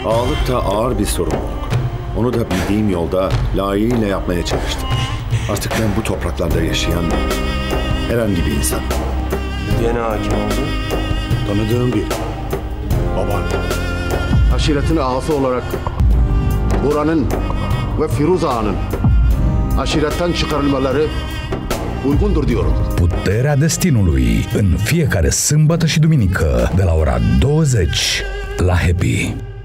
Ağalık da ağır bir sorumluluk. Onu da bildiğim yolda layığıyla yapmaya çalıştım. Artık ben bu topraklarda yaşayan herhangi bir insan. Yeni hakim oldu. Tanıdığım bir baban. Aşiretin ağası olarak buranın ve Firuz Ağa'nın aşiretten çıkarılmaları uygundur diyorum. Puterea Destinului, în fiecare sâmbătă și duminică, de la ora 20 la Happy.